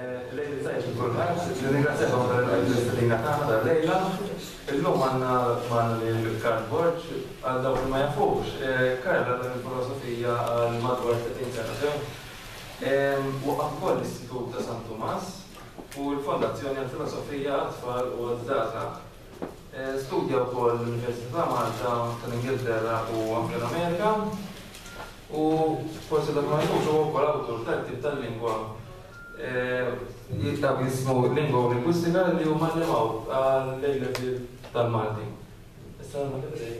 Lejli tajt il-kulħadd, ringrazzjakom tal-istedina tagħna tal-lejla. Illum għandna l-cardboard għal dawk li ma jafux. Karla dan il-filosofija għal madwar 30 sena sew. Waqaf ukoll l-Istitut ta' San Tomas u l-Fondazzjoni għall-Filosofija għat-tfal u għad-żgħażagħ. Studja wkoll l-Università Malta tal-Ingilterra u anke l-Amerika. U forsi dak ma jafux huwa wkoll awtur tal-tip tal-lingwa jittab jismu lingwa u lingwistika li huma nemaw għal-lejla tal-Malti. Issa għal-Malti.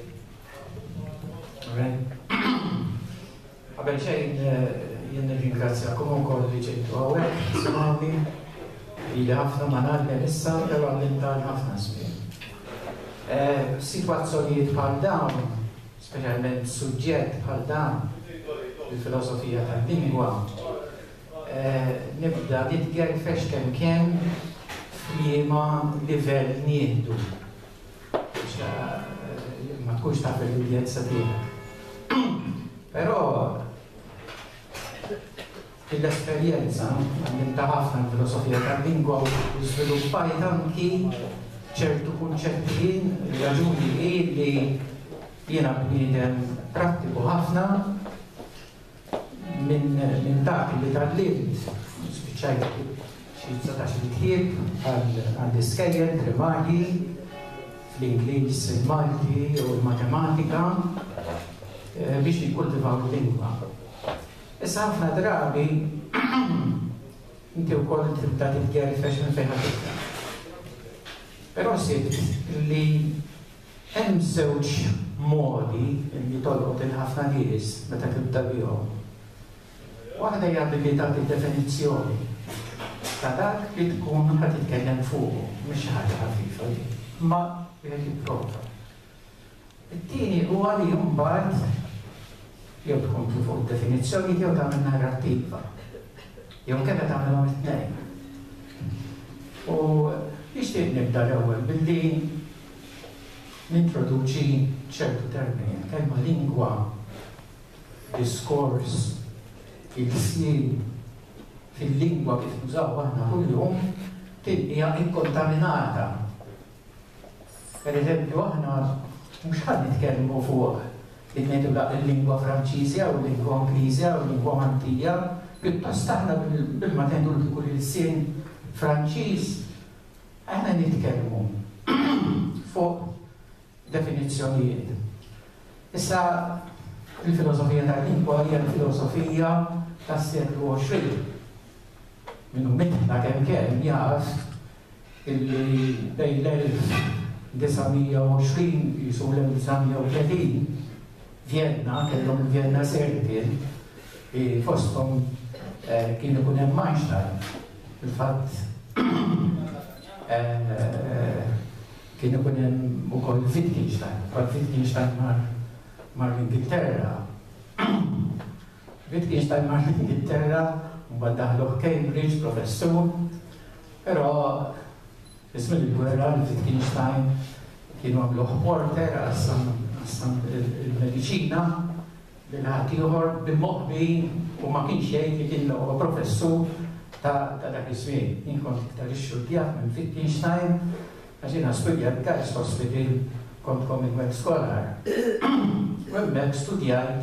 Għabel xejn jien ringrazzjakom ukoll li ġejtu hawnhekk, smawni li ħafna ma nagħmel issa però għallimtan ħafna żmien. Sitwazzjonijiet bħal dawn, speċjalment suġġett bħal dawn, il-filosofija tal-lingwa, nibda nitgerfex kemm f'liema livell nieħdu. Ma tkunx taf l-udjenza tiegħek. Però l-esperjenza għamilta ħafna l-filosofija tal-lingwa u żviluppajt anki ċertu kunċetti raġuni li jiena bniedem prattiku ħafna minn dak li tal-limt spiċċajt xi 19 ktieb għall-iskejjel primarji fl-Ingliż, il-Malti u l-Matematika biex nikkultivaw il-lingwa. Issa ħafna drabi inti wkoll tibda titgerfex minn fejn ħadd. Però sibt li hemm żewġ modi li tolqot il-ħafna nies meta tibda bihom. Waħda hija billi tagħti definizzjoni ta' dak li tkun ħad titkellem fuq, mhux ħaġa ħafifa li, ma wieħed jipprova. It-tieni huwa li mbagħad jew tkun fuq definizzjoni jew tagħmel narrattiva. Jew kemm tagħmelhom it-tnejn. U nixtieq nibda l-ewwel billi nintroduċi ċertu termini, kelma lingwa, diskors, il-snin fil-lingwa kif nużaw aħna kuljum hija inkontaminata. Per eżempju aħna mhux ħadd nitkellmu fuq il-lingwa Franċiża u l-lingwa Ingliża u l-lingwa Maltija, pjuttost aħna bil-ma tendu kull il-sien Franċiż aħna nitkellmu fuq definizzjonijiet. Issa il-filosofija tal-lingwa hija l-filosofija tas-seklu 20. Minnu mitna kemm jaf illi bejn l-1920 jisu l-1930 Vienna, kellhom il-Vienna Circle, fosthom kien ikun hemm Einstein. Il-fatt kien ikun hemm ukoll Wittgenstein, Wittgenstein mar l-Ingilterra. Wittgenstein mar l-Ingilterra, mbagħad daħluh Cambridge, professur, però ismi l-gwerra l-Wittgenstein kienu għamluh porter għassam il-medicina bil-ħat ieħor bil-moħbi u ma kienx jgħid li kien huwa professur ta' dak iż-żmien. Jien kont iktar ixxurdjat minn Wittgenstein għax jiena studjat Gars Hospital kont Commonwealth Scholar. U hemmhekk studjajt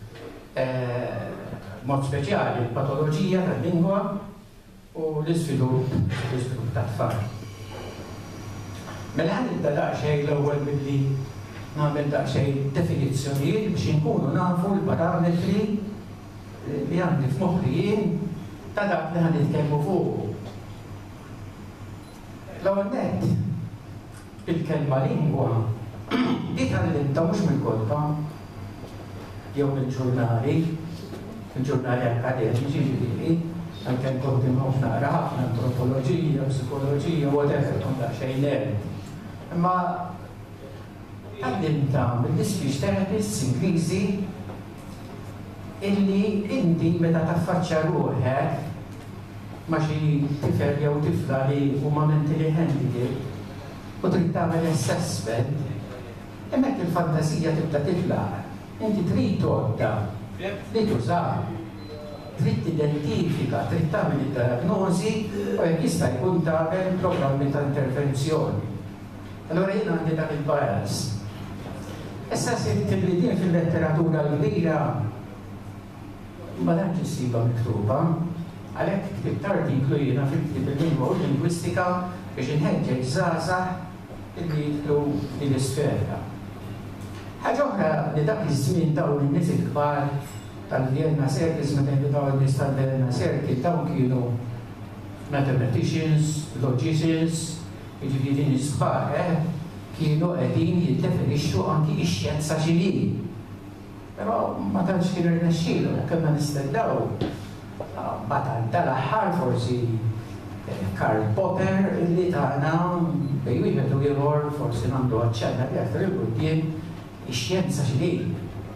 mod speċjali l-patoloġija tal-lingwa u l-iżvilupp tat-tfal. Mela ħanibda daqsxejn l-ewwel milli nagħmel daqsxejn definizzjonijiet biex inkunu nafu l-parametri li għandi f'moħħi jien ta' dak li ħanitkellmu fuqu. L-ewwel nett il-kelma lingwa di tgħallimta mhux mill-kodba jew mill-ġurnali, il-ġurnali akademiċi ġifieri, anke nkompli naqra ħafna antropoloġija, psikoloġija, whatever, kont daqsxejn nerd. Imma tgħallimta mill-speech therapists Ingliżi illi inti meta taffaċċja ruħek ma' xi tifel jew tifla li huma mentally handicapped u trid tagħmel assessment, hemmhekk il-fantasija tibda titlaq. Inti trid għodda li tużaha. trid tidentifika, trid tagħmel id-diagnosi u jekk jista' jkun tagħmel programmi ta' intervenzjoni. Allura jien għandi dak il-bias. Issa sirt il-bidien fil-letteratura l-kbira ma danx issiba miktuba, għalhekk ktibt artiklu jiena fil-ktib il-lingwa u lingwistika biex inħeġġeġ żgħażagħ illi jidħlu l-isfera. Ħaġa oħra li dak iż-żmien dawn in-nies il-kbar tal-Vienna Circus, meta dawn in-nies tal-Vienna Circus dawn kienu mathematicians, logicians, jiġifieri nies kbar, kienu qegħdin jiddefinixxu anki x-xjenza x'inhi. Però ma tantx kienu rnexxielu, kellna nistennew mbagħad tal-aħħar forsi Karl Popper illi tagħna bej wieħed u ieħor forsi nagħmlu aċċenna li aktar il-quddiem ix-xjenza x'inhi.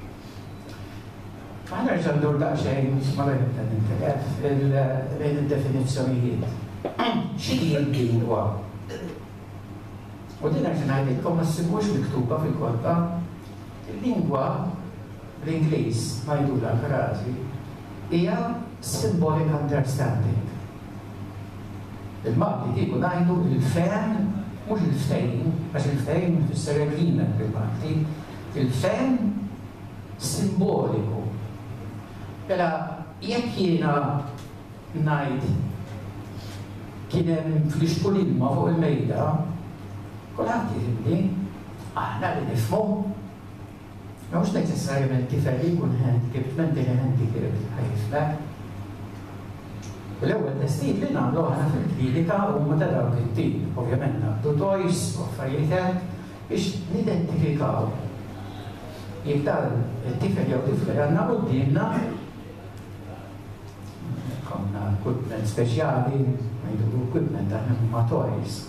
Ma nerġa' ndur daqsxejn ma bejn nintelef il-definizzjonijiet. X'inhi l-lingwa? U din għaxin ngħidilkom ma ssibux miktuba fil-kodba. Il-lingwa bl-Ingliż ngħidula frażi hija symbolic understanding. Il-Malti kieku ngħidu il-fehm mhux il-ftehim, għax il-ftehim ifisser agreement bil-Malti, il-fehm simboliku. Mela jekk jiena ngħid kien hemm fl-ixkul ilma fuq il-mejda, kulħadd jifhimni, aħna li nifhmu. Mhux neċessarjament tifel li jkun handicapped, mentally handicapped ħajflek. L-ewwel testijiet li nagħmlu aħna fil-klinika huma ta' dawk it-tip, ovvjament nagħtu toys u affarijiet biex nidentifikaw. Jekk dan it-tifel jew tifla għandna qudiemna konna equipment speċjali, ngħidu equipment aħna huma toys.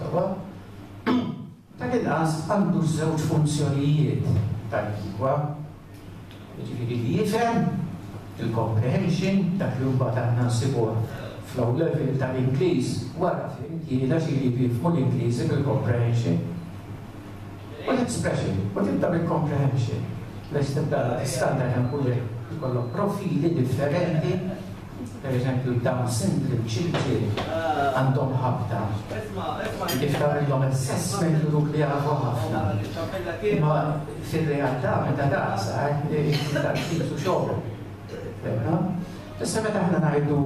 Ta' inqas għandu żewġ funzjonijiet tal-lingwa. Jiġifieri li jifhem il-comprehension dak li huwa aħna nsibuh flow level tal-Ingliż wara fimtiela xi li jifhmu l-Ingliżi bil-comprehension. U l-expression, u tibda bil-comprehension. Lex tibda standard nkunu jkollok profili differenti. Per eżempju, Down syndrome children għandhom ħabta. Jiftar il-lom assessment li jafu ħafna. Imma fil-realtà meta daqsa, jiftar kisu xogħol. Issa meta aħna ngħidu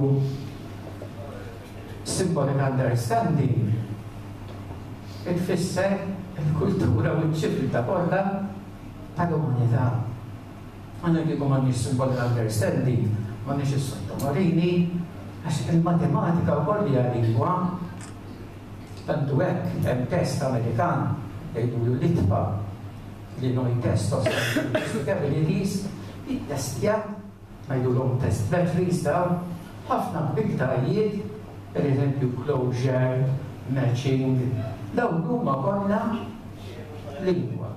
symbolic understanding, tfisser il-kultura u ċ-ċiviltà kollha tal-umanità. Għandna kieku m'għandniex symbolic understanding, m'għandniex is-sottomarini, għax il-matematika wkoll hija lingwa. Tantu hekk hemm test Amerikan jgħidulu l-itba li noi test of capabilities, it-testja ngħidulhom test batteries dawn ħafna biktajiet, per eżempju closure, matching, dawn huma kollha lingwa.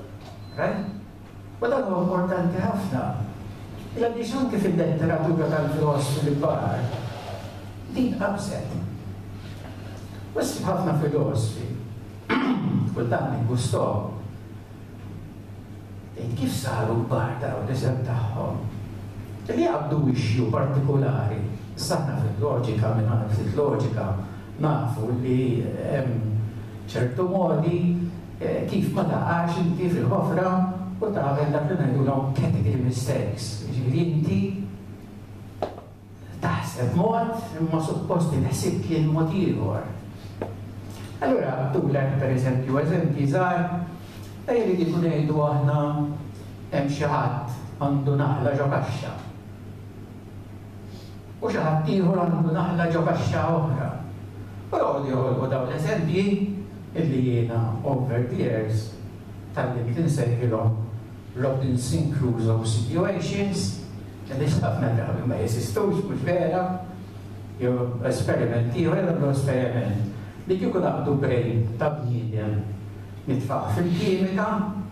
U dan huwa importanti ħafna. Għaliex anke fil-letteratura tal-filosofi l-kbar, din qabset. Wessi ħafna filosofi, kultant gustow, kif saru kbar daw l-isem tagħhom. Li għabdu issue partikolari, saħna fil-loġika minn fil-loġika nafu li ċertu modi kif ma taqax inti fil-ħofra u tagħmel dak li ngħidulhom category mistakes. Ġifieri inti taħseb mod imma supposti taħsib kien mod ieħor. Allura għabdulek pereżempju eżempji żgħar, ejri li ngħidu aħna hemm xi ħadd għandu naħla ġo kaxxa. U xi ħadd ieħor għandu naħla ġo kaxxa oħra. U joqgħdu joħolqu dawn l-eżempji illi jiena over the years tal-lim tinsejħilhom Robinson Crusoe situations, li ħafna drabi ma jesistux mhux vera, jew esperiment ieħor għandu esperiment li kieku naqdu brain ta' bniedem nitfaq fil-kimika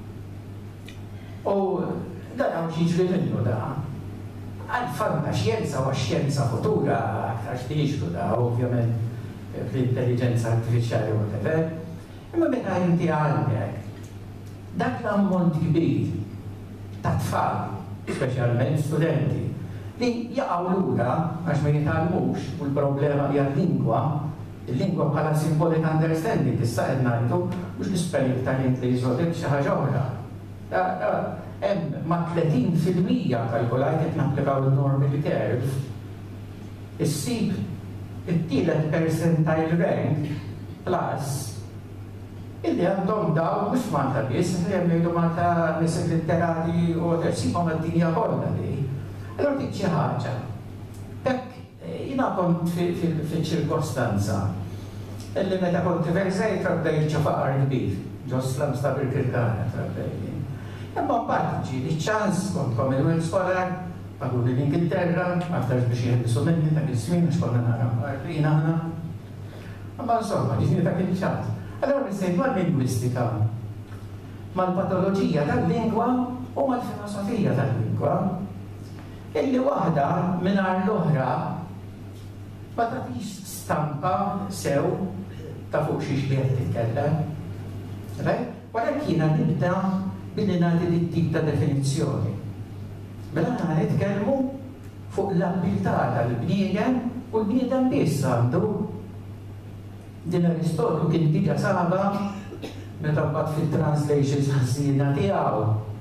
u dan hawn jiġri minnu da. Għal-fanna xjenza u xjenza futura aktar xtiġru da, ovvjament fl-intelligenza artificiali u whatever. Imma meta inti għandek dak l-ammont kbir ta' tfal, speċjalment studenti, li jaqgħu lura għax ma jitgħallmux u l-problema hija l-lingwa. Il-lingwa bħala symbolic understanding issa qed ngħidu mhux l-ispelling tal-Ingliż u dik xi ħaġa oħra. Hemm ma' 30% kalkulajt qed napplikaw il-normal curve. Issib it-tielet percentile rank plus illi għandhom daw mhux Malta biss, li hemm jgħidu Malta nies litterati u tersibhom għad-dinja kollha li. Allora dik xi ħaġa. Hekk jiena kont fil-ċirkostanza illi meta kont versejt rabbejt ġo faqar kbir, ġo slums ta' Birkirkana rabbejt. Imma mbagħad ġieli ċans kont Commonwealth Scholar, paguni l-Ingilterra, aktar biex jħeddisu minni ta' kien-żmien għax konna nara mqarrin aħna. Imma insomma, ġifieri dak il-ċans. Allora nisejt mal-lingwistika, mal-patoloġija tal-lingwa u mal-filosofija tal-lingwa, illi waħda mingħajr l-oħra ma tagħtix stampa sew ta' fuq xi li qed titkellem. Wara jiena nibda billi nagħti dik tip ta' definizzjoni. Mela aħna nitkellmu fuq l-abilità tal-bniedem u l-bniedem biss għandu. Din Aristotlu kien diġà saba meta mbagħad fit-translations ħażina tiegħu.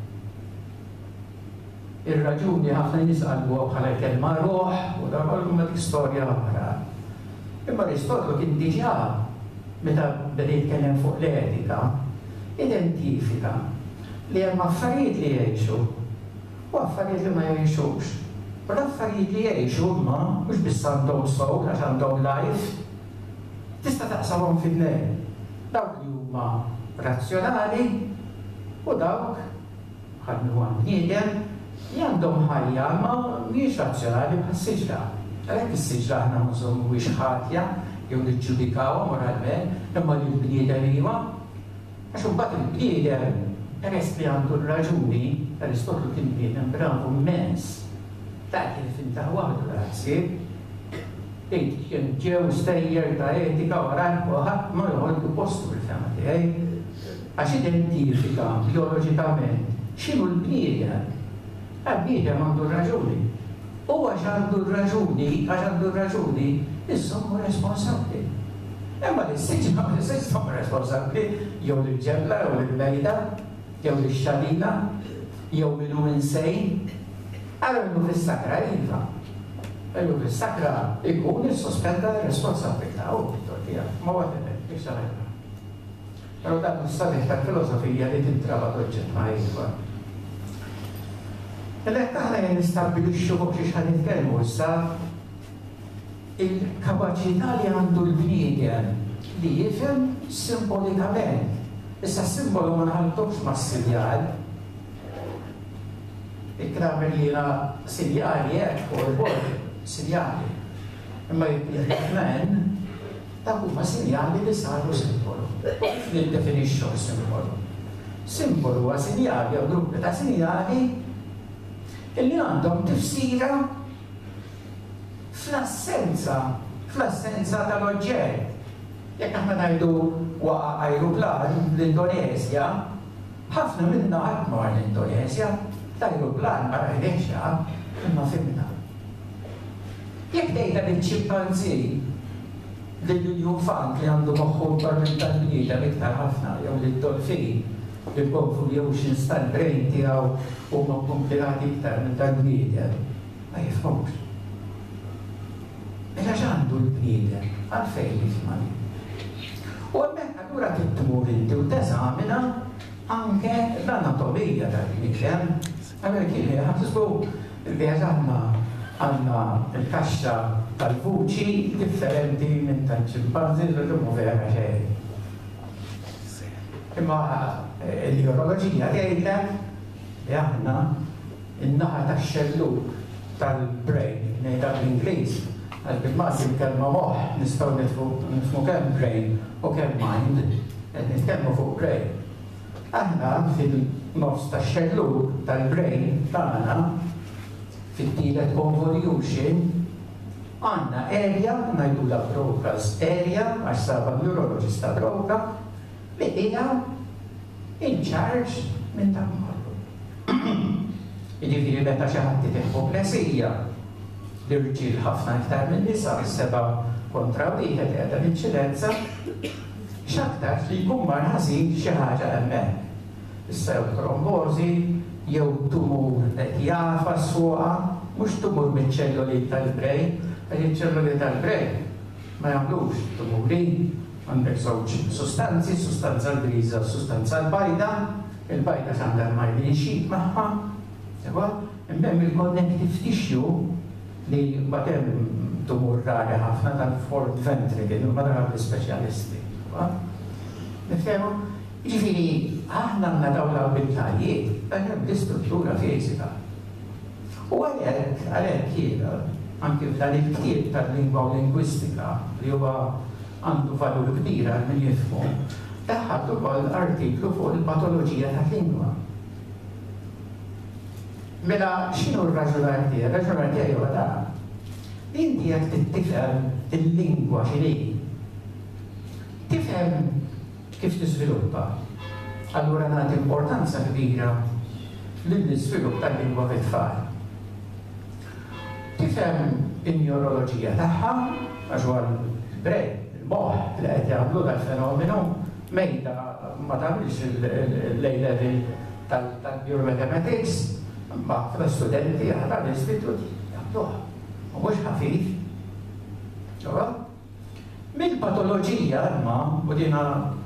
Ir-raġuni ħafna nies qalbuha bħala kelma ruħ u dak kollu ma istorja oħra. Imma Aristotlu kien diġà meta beda jitkellem fuq l-etika, identifika li hemm affarijiet li jgħixu u affarijiet li ma jgħixux. U l-affarijiet li jgħixu huma mhux biss għandhom soul għax għandhom life, tista' taqsamhom fit-tnejn. Dawk li huma razzjonali u dawk ħadmu għal bniedem li għandhom ħajja ma mhijiex razzjonali bħas-siġra. Għalhekk is-siġra aħna nżomm mhuwiex ħatja jew niġġudikawha moralment, imma li l-bniedem iva. Għax imbagħad il-bniedem peress li għandu r-raġuni, Aristotlu kien bniedem bravu immens. Dak kien fintaħ waħdu razzi. Kien ġew stejjer ta' etika u ħadd ma joħollu postu fil-fema tiegħi. Għax identifika bioloġikament x'inhu l-bniedem. Għal-bniedem għandu raġuni. U għax għandu raġuni, insomma responsabbli. Imma l-siġna ma l-siġna responsabbli jew l-ġebla, jew l-mejda, jew l-xalina, jew minnu insejn. Għara minnu fis-sakra iva. Minnu fis-sakra ikun il-sospenda responsabilità u t-tortija. Ma għadem, biex għalajna. Pero dan s-sabiħ tal-filosofija li tintraba doġġet ma' iva. Għalek taħna jen nistabilixxu fuq xiex ħan nitkellmu issa il-kapaċità li għandu l-bniedem li jifhem simbolikament. Issa simbolu ma nħaltux ma' sinjal. Il-kramer li jena sinjali jek u l-bord sinjali. Imma jibben dak huma sinjali li saru simbolu. Kif niddefinixxu simbolu? Simbolu huwa sinjali u gruppi ta' sinjali illi għandhom tifsira fl-assenza tal-oġġett. Jekk aħna ngħidu waqa' ajruplan l-Indonezja, ħafna minna qatt mar l-Indonezja, l-ajruplan ma rajniex imma fimna. Jekk tgħidha lill-ċimpanżì lill-infant li għandu moħħu parment tal-bniedem iktar ħafna jew lid-dolfin li konfu li oceans tal-brain tiegħu huma kompilati iktar minn tal-bniedem, ma jifhmux. Mela x'għandu l-bniedem għalfejn jifhmani. U hemmhekk allura trid tmur inti u teżamina anke l-anatomija tal-bniedem. Allura kien ħassbu li għandna l-kaxxa tal-vuċi differenti minn tal-ċimpanżi li huma vera xejn. Imma l-neuroloġija tgħidlek li aħna in-naħa tax-xelluk tal-brain ngħidha bl-Ingliż għal bil-maqsim kelma moħħ nistgħu nifhmu kemm brain u kemm mind qed nitkellmu fuq brain. Aħna fil-nofs tax-xelluk tal-brain tagħna fit-tielet convolution għandna area ngħidulha Broca's area għax saba neurologista Broca li hija in charge minn dak kollu. Jiġifieri meta xi ħadd tieħu plesija l-irġiel ħafna iktar minn nisa, 7 kontra 1 qiegħda l-inċidenza, x'aktar li jkun mar ħażin xi ħaġa hemmhekk. Issa jew trombożi, jew tumur qed jafas fuqha, mhux tumur miċ-ċelluli tal-brej, għax iċ-ċelluli tal-brej ma jagħmlux tumuri, għandek żewġ sustanzi, sustanza l-griża u sustanza l-bajda, il-bajda għandha l-marlin xit magħha, imbemm il-connective tissue li batem tumur rari ħafna tal-fort ventricle, ma daħal l-speċjalisti. Nifhemu, ġifieri aħna għandna dawn l-abilitajiet, għandna l-istruttura fiżika. U għalhekk jiena, anke f'dan il-ktieb tal-lingwa u lingwistika li huwa għandu valur kbir għal min jifhmu, daħħalt ukoll artiklu fuq il-patoloġija tal-lingwa. Mela x'inhu r-raġunar tiegħi? Ir-raġunar tiegħi huwa dan. Inti jekk tifhem il-lingwa x'inhi, tifhem kif tiżviluppa. Allura nagħti importanza kbira lill-iżvilupp tal-lingwa fit-tfal. Tifhem in-neuroloġija tagħha għax huwa l-brej, il-moħħ li qed jagħmlu dal-fenomenu mejda ma tagħmilx il-level tal-biomathematics, ma fl-studenti għadha l-istitut jagħmluha. U mhux ħafif. Mill-patoloġija ma u dina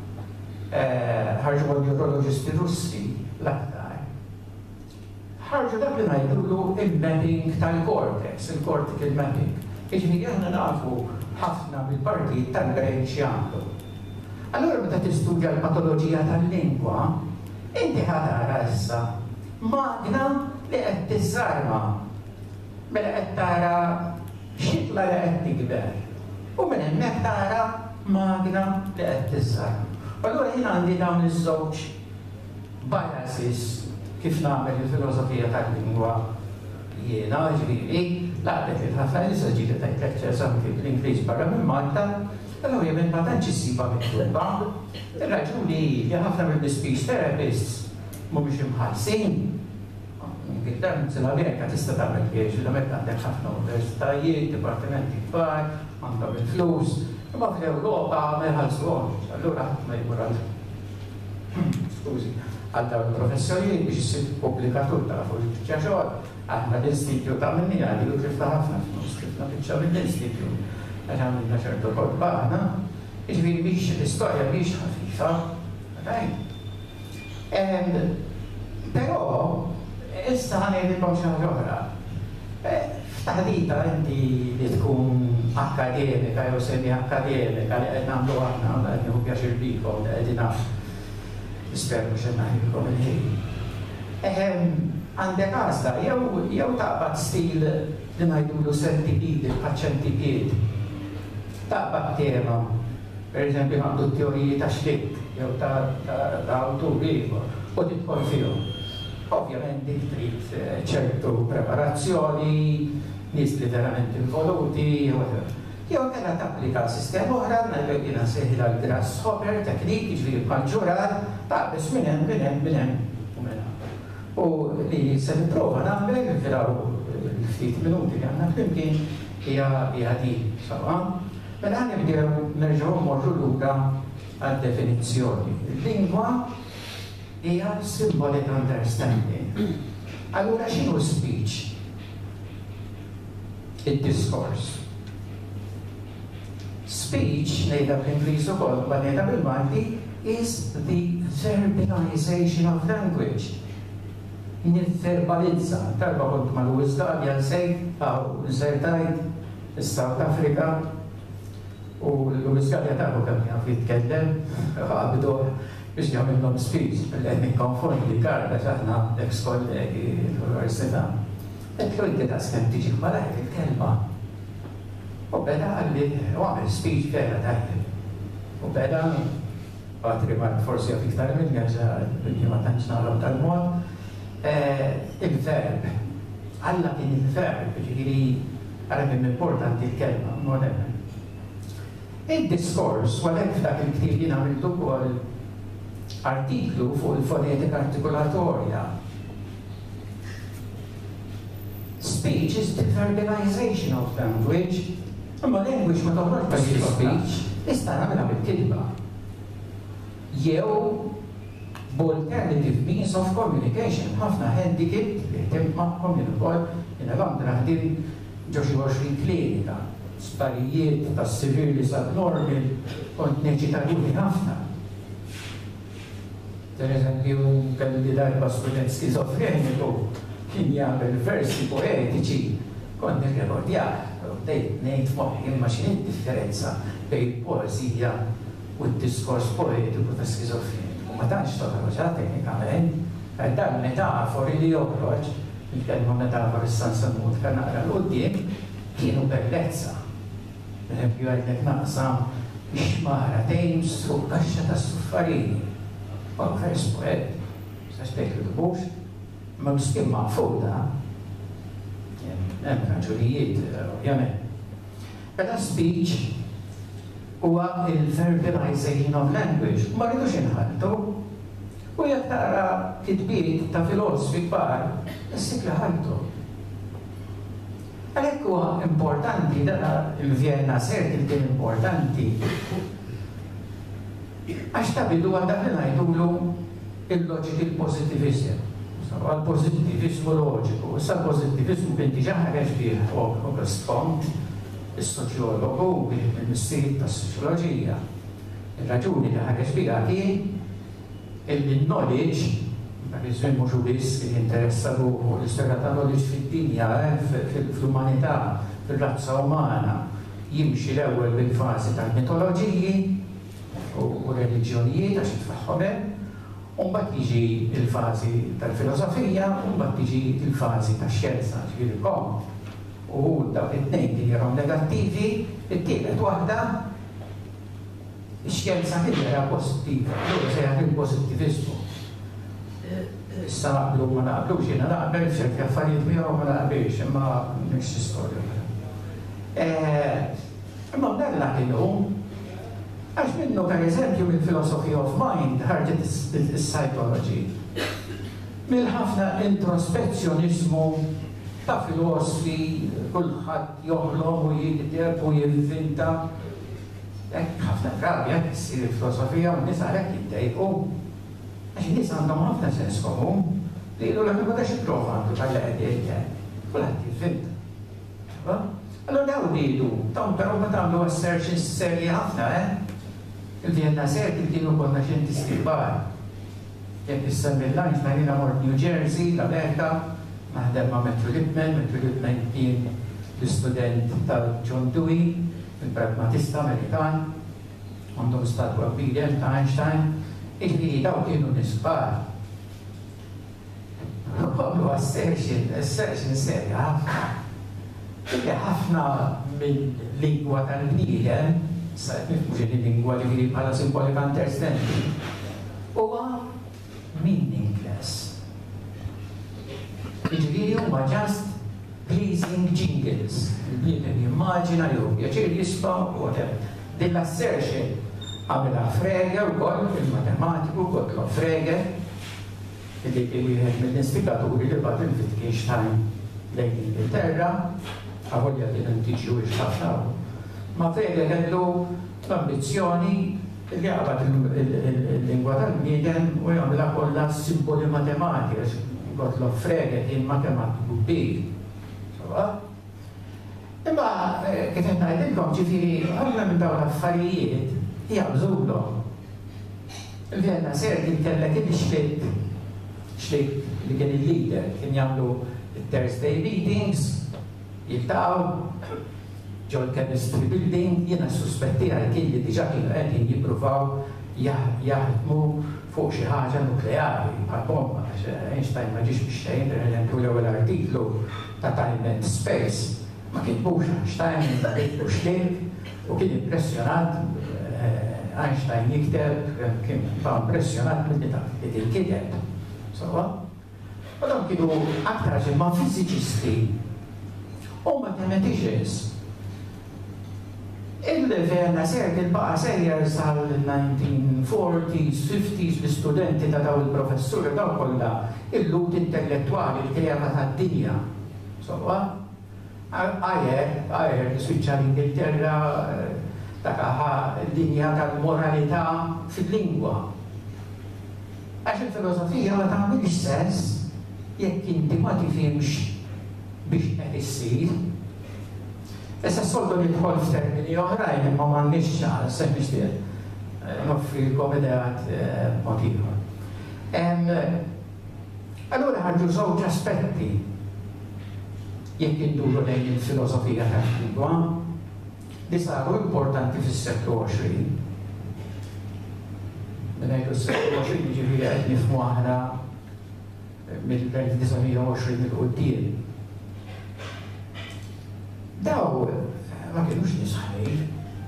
ħarġu għal-neuroloġisti Russi l-aktar. Ħarġu dak li ngħidulu il-mapping tal-cortex, il-cortical mapping. Jiġifieri aħna nafu ħafna mill-partijiet tal-brain x'jagħmlu. Allura meta tistudja l-patoloġija tal-lingwa, inti ħadara issa magna li qed tiżarma, mela qed tara xitla li qed tikber. U minn hemmhekk tara magna li qed tiżarma. Allura jien għandi dawn iż-żewġ biases kif nagħmel il-filosofija tal-lingwa jiena ġifieri laqtet li ħafna nisa ġieli tajt lectures anke bl-Ingliż barra minn Malta, allura jemmen ma tantx issiba mitluba. Ir-raġuni li ħafna mill-speech therapists mhumiex imħallsin. Dan l-Amerika tista' tagħmel biex, l-Amerika għandek ħafna universitajiet, dipartimenti kbar, għandhom il-flus, imma fl-Ewropa ma jħallsuhomx. Allura ħadd ma jmur għal dawn il-professjonijiet biex issir pubblikatur tafu ġa xogħol. Aħna l-Institut għamilni għalli u ġifna ħafna flus, ġifna biċċa mill-Institut. Għax għamilna ċertu kolba aħna, ġifieri biex l-istorja biex ħafifa. Però issa ħanejlilkom xi ħaġa oħra. F'taħdita inti li tkun akkademika jew semi-akkademika li qed nagħmlu aħna qed nieħu pjaċir bikom li qegħdin nisperu xi ngħidilkom il-ħin. Għandek għażla jew taqbad stil li ngħidulu centipede, il-paċċentipede. Taqbad tema, pereżempju għandu teoriji ta' xlitt jew ta' awtur ieħor u tidħol fihom. Ovvjament dik trid ċertu preparazzjoni, nies li verament involuti, jew kellha tapplika sistema oħra, jiena nsejħilha l-grasshopper technique, jiġifieri b'maġġurar taqbes minn hemm u minn hemm. U li se nipprova nagħmel firaw il-ftit minuti li għandna flimkien hija din. Mela nibdew nerġgħu mmorru lura għad-definizzjoni. Il-lingwa hija symbolic understanding. Allura x'inhu speech? Id-discourse. Speech, ngħidha bl-Ingliż ukoll ma ngħidha bil-Malti, is the verbalization of language. Nifverbalizza, talba kont mal-Louis Gardner sejt għaw żertajt is-South Africa u l-Louis Gardner tafu kemm jaf jitkellem għabdu biex jagħmilhom speech billi nikkonfondi Garda aħna ex-kollegi l-Università. Qedlu inti taskemm tiġi malajr il-kelma. U beda għalli għamil speech vera tajjeb. U beda għatri ma forsi għaf iktar minn għaxa billi ma tantx nagħlem tal-mod. Il-verb, Alla kien il-verb, ġifieri għara minn importanti il-kelma, moderna. Il-diskors, għalhekk f'dak il-ktieb jien għamiltu wkoll artiklu fuq il-fonetika artikolatorja. speech is the verbalization of language. Imma language ma toħroġ bħal speech, issa nagħmilha bil-kidba. Jew b'alternative means of communication. Ħafna handicap li ħtem magħhom jien ukoll jiena għandna ħdiem ġo xi 20 klinika, sparijiet tas-civili sab-normal kont neċitaruni ħafna. Per eżempju, kelli darba student skizofreniku kien jagħmel versi poetiċi, kont nirrekordja, bdejt ngħid f'moħħi imma x'inhi differenza bejn poeżija u d-diskors poetiku ta' skizofreniku. Ma tantx toħroġ teknikament, dan metafori li joħroġ, il-kelma metafori s-sansamut kan naqra l-quddiem, kienu bellezza. Per għajdek naqsam ixmara tejn struq kaxxa ta' suffarini. Ma vers poet, sax tejk l-dubux, ma miskin ma' fuda, hemm raġunijiet, ovvjament. Meta speech huwa il-verbalization of language, ma rridux inħaltu, u jekk tara kitbiet ta' filosofi kbar, issik li ħaltu. Għalhekk huwa importanti dana il-Vienna Circle kien importanti għax ta' bidu għandak li ngħidulu il-loġik il-pożittivizmu. Għal-pożittivizmu loġiku. Issa l-pożittivizmu binti ġaħħaġ bih August Comte, il-soċjologu, il-missier tas-soċjoloġija. Il-raġuni li ħareġ biha kien il-knowledge, għal-iżmin mhux biss li jinteressa ruħu l-istorja ta' knowledge fid-dinja, fil-umanità, fil-razza umana, jimxi l-ewwel bil-fażi tal-mitoloġiji u reliġjonijiet għax jitfaħħom hemm, u mbagħad jiġi l-fażi tal-filosofija, u mbagħad tiġi l-fażi tax-xjenza, ġifieri kom. U dawk it-tnejn li jerhom negattivi, it-tielet waħda ix-xjenza kien era pożittiva, allura se jagħti l-pożittivizmu. Issa naqblu ma naqblux, jiena naqbel f'ċerti affarijiet miegħu ma naqbilx, imma mhix istorja. Imma b'dalla kienu għax minnu per eżempju mill-philosophy of mind ħarġet is-psychology. Mill-ħafna introspezzjonizmu ta' filosofi, kulħadd joħlom u jikteb u jivvinta. Ħafna drabi jekk issir il-filosofija u nies għalhekk jiddejqu. Għax nies għandhom ħafna sens komun li jgħidu l-għu ma dax ipprova għandu tal-għedja, kulħadd jivvinta. Allora daw jgħidu, tom però ma tagħmlu assertions serji ħafna, Il-Vienna Circle kienu konna xjentisti kbar. Jekk issemmi l-Einstein jiena mort New Jersey, l-Amerika, naħdem ma' Matthew Lipman kien l-istudent ta' John Dewey, il-pragmatista Amerikan, għandhom statwa kbira ta' Einstein, illi daw kienu nies kbar. Għamlu assertion serja ħafna. Illi ħafna mill-lingwa tal-bniedem, sa' mux il-lingwa li għiri bħala symbolic understanding, huwa meaningless. Iġviri huma just pleasing jingles. Il-bniedem jimmaġina li hu pjaċir jisma' u whatever. Din l-assertion għamilha Frege wkoll il-matematiku kotlu Frege li wieħed mill-investigaturi li bad il-Wittgenstein lejn Ingilterra, għavolja li n-tiġu ħafna. Ma Frege kellu l-ambizzjoni li għabad il-lingwa tal-bniedem u jagħmilha kollha simboli matematiċi. Kotlu Frege kien matematiku kbir. Imma kif qed ngħidilkom ġifieri ħafna minn dawn l-affarijiet jaqbżulhom. Il-Vienna Circle kellek il-xlitt li kien il-leader kien jagħmlu Thursday meetings, jiltaqgħu ġew il-chemistry building, jiena suspettija li kien li diġà kienu qegħdin jippruvaw jaħdmu fuq xi ħaġa nukleari bħal bomba, għax Einstein ma ġiex bix-xejn, pereżempju l-ewwel artiklu ta' Time and Space ma kitbux Einstein u xliet u kien impressjonat Einstein jikteb, kien impressjonat milli ta' li tinkiteb. U dawn kienu aktar ma' fiżiċisti u mathematicians. Il-Vienna Circle baqa sejjer sal-1940s, 50s l-istudenti ta' daw il-professuri daw kollha il-lut intellettuali li kriega tad-dinja. Għajer, niswiċċa l-Ingilterra, takaħa l-linja tal-moralità fil-lingwa. Għax il-filosofija ma tagħmilx sens jekk inti ma tifhimx biex qed issir. Issa soltu nidħol f'termini oħrajn imma m'għandniex ċans se nixtieq noffrilkom ideat mod ieħor. Allura ħarġu żewġ aspetti jekk induru lejn il-filosofija tal-lingwa li saru importanti fis-seklu 20. Ngħidu s-seklu 20 ġifieri qed nifhmu aħna mill-1920 il-qudiem. Daw ma kienux nisħajr.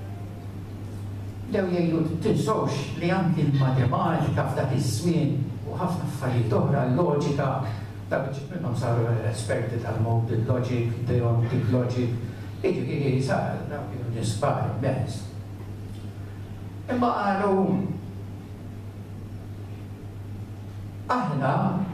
Daw jgħidu tinsawx li anki l-matematika f'dak iż-żmien u ħafna affarijiet oħra l-loġika ta' biex minnhom saru esperti tal-modal logic, deontic logic, jiġifieri sar daw kienu nispar mezz. Imma qalu aħna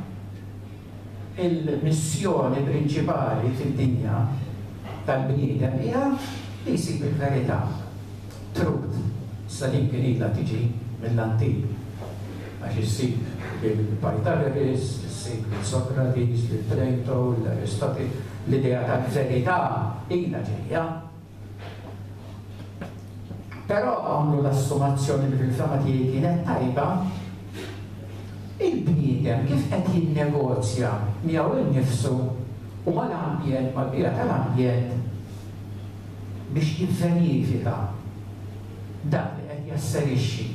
il-missjoni prinċipali fid-dinja tal-bniedem hija li jsib il-verità. Truth, sa din kien ilha tiġi mill-antik. Għax issib il-Pythagoras, issib il-Socrates, il-Plato, l-Aristotle, l-idea tal-verità ilha ġejja. Però għamlu l-assumazzjoni li fil-fema tiegħi kienet tajba, il-bniedem kif qed jinnegozja miegħu innifsu u mal-ambjent, mal-bija tal-ambjent biex jivverifika dak li qed jasserixxi.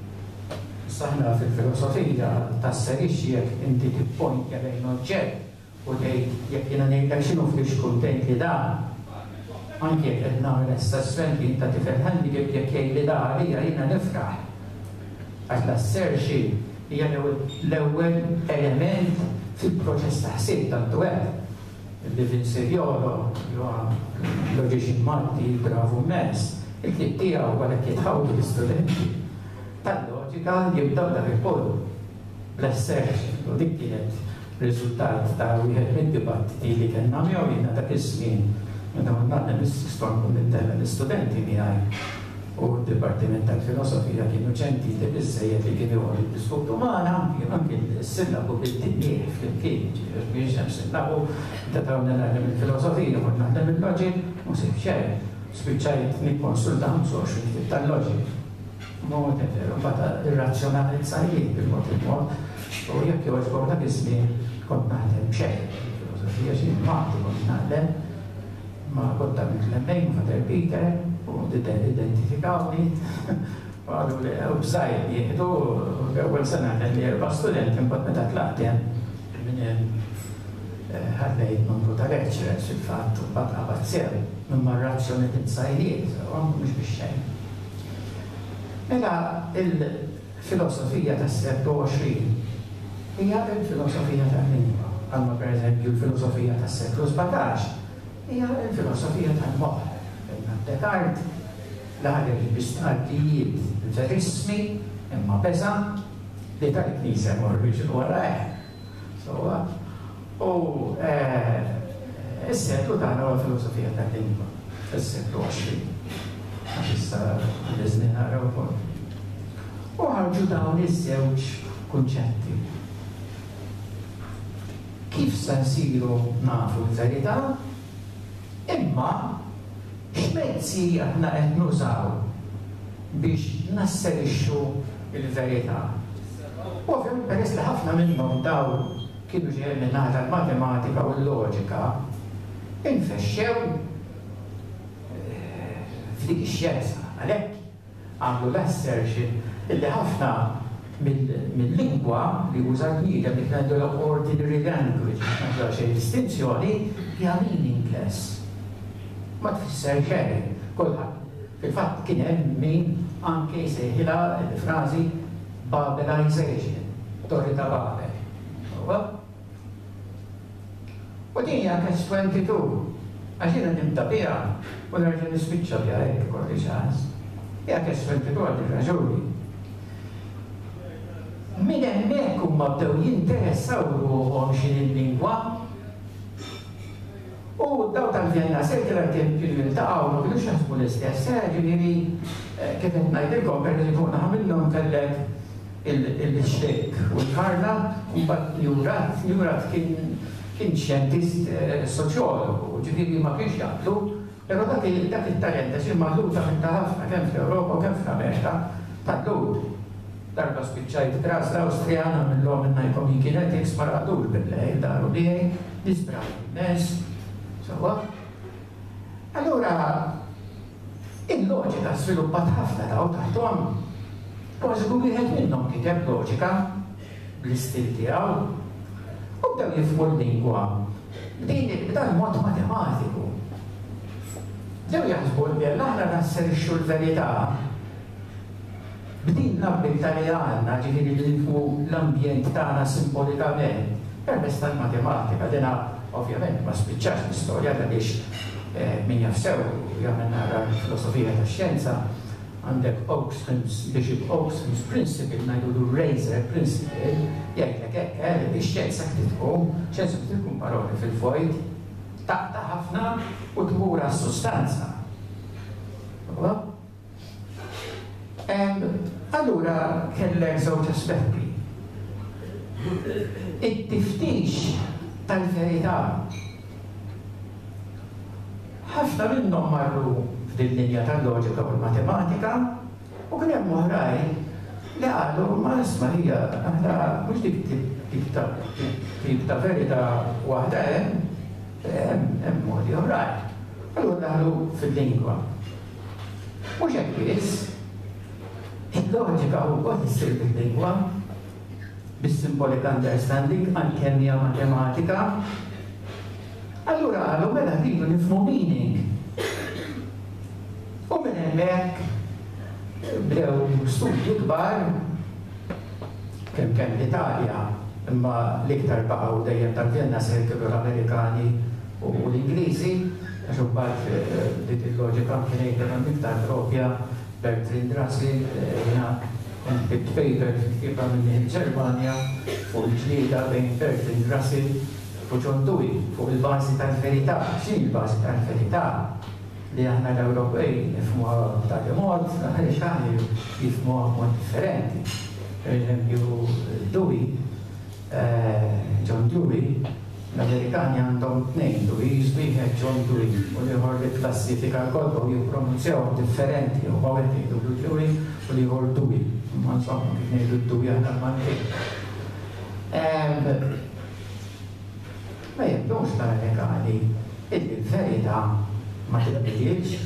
Saħna fil-filosofija tasserixxi jekk inti tippointja lejn oġġett u tgħid jekk jiena ngħidlek x'inhu fiex kuntent li dan. Anke jekk qed nagħmel assessment ta' tifel handicap jekk jgħidli da għalija jiena nifraħ. Għax l-asserxi hija l-ewwel element fil-proċess ta' ħsieb tantu hekk. Il-Vinceviolo, loġiċin Malti, bravu mess, il-klib tiegħu għalhekk jitħawdu l-istudenti. Tal-loġika jibdaw dak il-pol. Bl-assertion, u dik kienet riżultat ta' wieħed mid-dibattiti li kellna miegħu jiena dak iż-żmien. Meta nagħmel istorbu l-istudenti miegħi u d-Dipartiment tal-Filosofija kienu ċentili biżżejjed li kienu għu jiddiskutu magħna anke s-sillabu bil-dinjieħ fil-kien, biex hemm sillabu ta' tawna nagħlem il-filosofija u naħdem il-loġik u sib xejn. Spiċċajt nikkonsulta 25 tal-loġik. Mod mbagħad irrazzjonalizzajiet bil-mod il-mod u jekk jogħġbok dak iż-żmien kont naħdem xejn. Il-filosofija xi Malti kont naħdem ma kont għamilt l-emmejn Fader Peter u identifikawni għadu li bżajt jieħdu għawel sena li 4 studenti mbagħad meta tlaqtem minn ħallejt numru ta' lecturers fil-fatt u mbagħad qabazzew minn marrazzjoni t-insajliet u għandu mhux biex xejn. Mela il-filosofija tas-seklu 20 hija il-filosofija tal-lingwa. Għalma pereżempju l-filosofija tas-seklu 17 hija il-filosofija tal-moħħ. Descartes l-għalek l-bistarkijiet verismi imma pesa li tal-Knisja morriġ l-warraħ. U s-seklu tagħna huwa filosofija tal-lingwa, s-seklu 20. Issa l-iżni naraw ukoll. U ħarġu dawn iż-żewġ kunċetti. Kif se nsiru nafu l-verità, imma x'mezzi aħna qed nużaw biex nasserixxu il-verità. Ovvjament peress li ħafna minnhom daw kienu ġej minn tal-matematika u l-loġika, infexxew f'dik ix-xjenza. Għalhekk għamlu l-assertion illi ħafna mill-lingwa li uża l-bniedem li ngħidu ordinary language, m'għandha xejn distinzjoni, hija meaningless. Ma tfisser xejn, kulħadd. Fil-fatt kien hemm min anke jsejħilha l-frażi Babelization, Torri ta' Babel. U din hija catch 22, għax jiena nibda biha u nerġa' nispiċċa biha hekk ikolli ċans. Hija catch 22 għandi raġuni. Min hemmhekk huma bdew jinteressaw ruhom x'in il-lingwa u daw tal-Vienna Circular kienu jiltaqgħu ma kinux jaħsbu l-istess, ġifieri kif qed ngħidilkom pereżempju naħmilhom kellek il-xtek u l-Karla mbagħad Jurat kien xjentist soċjologu, ġifieri ma kienx jaqblu, però dak it-talent għax il-malluta minn ħafna kemm fl-Ewropa u kemm fl-Amerika tal-lud. Darba spiċċajt tras l-Awstrijana mill-lom minnajkom kinetics ma raqdux bil-lejl daru liej, nisbraw nes, sawa. Allura, il-loġika sviluppat ħafna daw taħtom. Kważi kull wieħed minnhom kiteb loġika bl-istil tiegħu u bdew jifhmu l-lingwa b'dan mod matematiku. Bdew jaħsbu li aħna nasserixxu l-verità b'din l-abilità li għandna ġifieri li nifhmu l-ambjent tagħna simbolikament permezz tal-matematika. Dina ovvjament ma spiċċax l-istorja għaliex min jafsew jagħmel nara l-filosofija tax-xjenza għandek Bishop Oakesham's principle, ngħidu razor principle, jgħidlek hekk li x-xjenza tkun xjenza tkun paroli fil-vojt taqta' ħafna u tmur għas-sustanza. Allura kellek żewġ aspetti. It-tiftix tal-verità. Ħafna minnhom marru f'din linja tal-loġika u l-matematika u kien hemm oħrajn li qalu ma isma' hija aħna mhux dik tip ta' verità waħda hemm modi oħrajn. Allura daħlu fil-lingwa. Mhux hekk biss. Il-loġika wkoll issir bil-lingwa, bis-symbolic understanding, għal-kemja matematika. Allura għalu mela rridu nifhmu meaning. U minn hemmhekk bdew studji kbar kemm l-Italja imma l-iktar baqgħu dejjem tal-Vienna Circular l-Amerikani u l-Ingliżi għax imbagħad dik il-loġika kien jgħidilhom iktar propja Bertrand Russell, paper kieba minn Ġermanja fuq il-ġlieda bejn Bertrand Russell u John Dewey fuq il-bażi tal-verità. X'in il-bażi tal-verità? Li aħna l-Ewropej nifhmuha b'tali mod, l-Amerikani jifhmuha b'mod differenti. Per eżempju, John Dewey, l-Amerikani għandhom tnejn Deweys, wieħed John Dewey, u liħor li klassifika l-kolba u jippronunzjaw differenti, u għawet jgħidu Dewey u liħor Dewey. Ma insomma, kif ngħidu Dewey għandna l-Malti. Ma jibdux l-Amerikani il-verità ma tibdilx.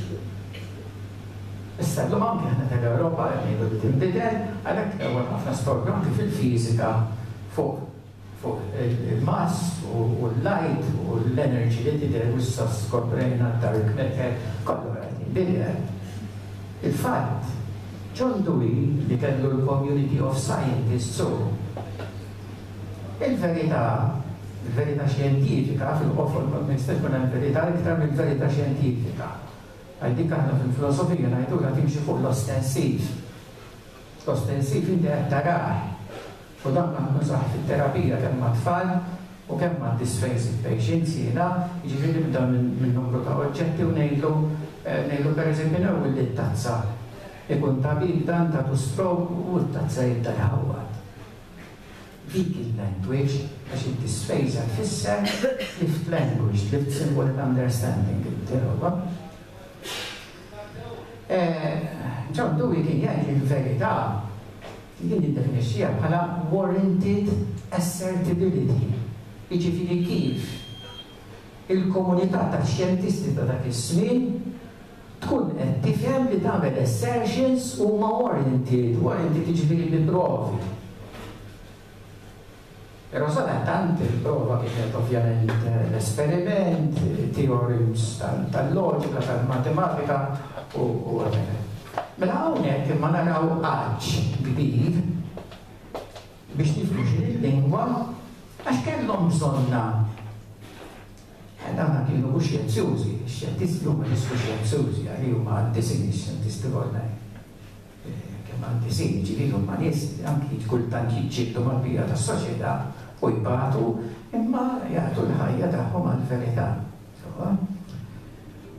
Issa l-lum anke aħna tal-Ewropa ngħidu li tinbidel, għalhekk ewwel ħafna storja anke fil-fiżika fuq il-mass u l-light u l-energy li tidher u issa skoprejna dark matter kollu qed jinbidel. Il-fatt, John Dewey li kellu l-Community of Scientists il-verità xjentifika fil-qofol ma nistax kun hemm verità iktar mill-verità xjentifika. Għal dik aħna fil-filosofija ngħidulha timxi fuq l-ostensiv. L-ostensiv inti qed tarah. U dan għandu saħ fil-terapija kemm ma' tfal u kemm ma' dysphasic patients jiena, jiġifieri nibda minn numru ta' oġġetti u ngħidlu pereżempju newwel li t-tazza ikun tabib dan ta' stroke u t-tazza jibda jħawwad. Dik il-language għax id-dysphasia tfisser lift language, lift symbolic understanding il-teroba. John Dewey kien jgħid il-verità jien id-definixxija bħala warranted assertability. Jiġifieri kif il-komunità ta' xjentisti ta' dak is-żmien tkun qed tifhem li tagħmel assertions huma warranted jiġifieri bi-provi. Però tant il-prova kienet ovvjament l-esperiment, theorems tal-loġika, tal-matematika u għamela. Mela hawnhekk imma naraw għaġġ kbir biex nifhmu il-lingwa għax kellhom bżonna. Dawn kienu mhux xjenzjużi, x-xjentisti huma nisfu xjenzjużi, għalli huma għantisini x-xjentisti kollha. Kemm għantisini ġifieri huma nies anki kultant jiġġieldu mal-bija tas-soċjetà u jbagħtu imma jagħtu l-ħajja tagħhom għall-verità.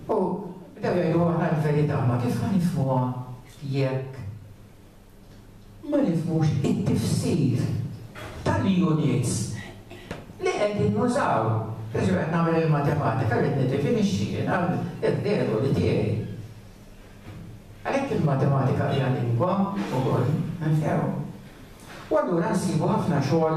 U bdew jgħidu aħna l-verità, ma kif ma nifhmuha jekk ma nifhmux it-tifsir tal-units li qegħdin nużaw. Pereżempju qed nagħmel il-matematika rrid niddefinixxi il-regoli li tiegħi. Għalhekk il-matematika hija lingwa wkoll nifhmu. U allura nsibu ħafna xogħol